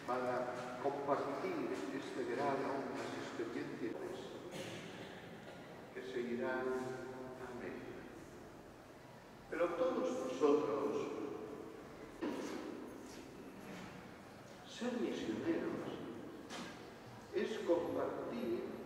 para compartir este verano las experiencias que seguirán a América. Pero todos nosotros, ser misioneros es compartir